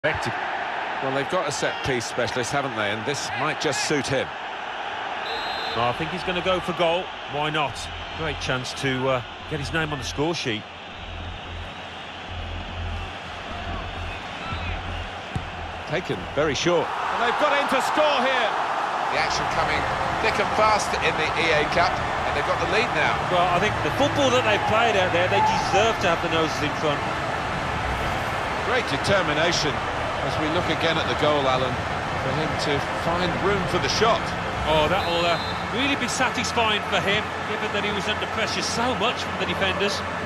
Well, they've got a set-piece specialist, haven't they? And this might just suit him. Oh, I think he's going to go for goal. Why not? Great chance to get his name on the score sheet. Taken very short. And they've got in to score here. The action coming thick and fast in the EA Cup, and they've got the lead now. Well, I think the football that they've played out there, they deserve to have the noses in front. Great determination as we look again at the goal, Alan, for him to find room for the shot. Oh, that'll really be satisfying for him, given that he was under pressure so much from the defenders.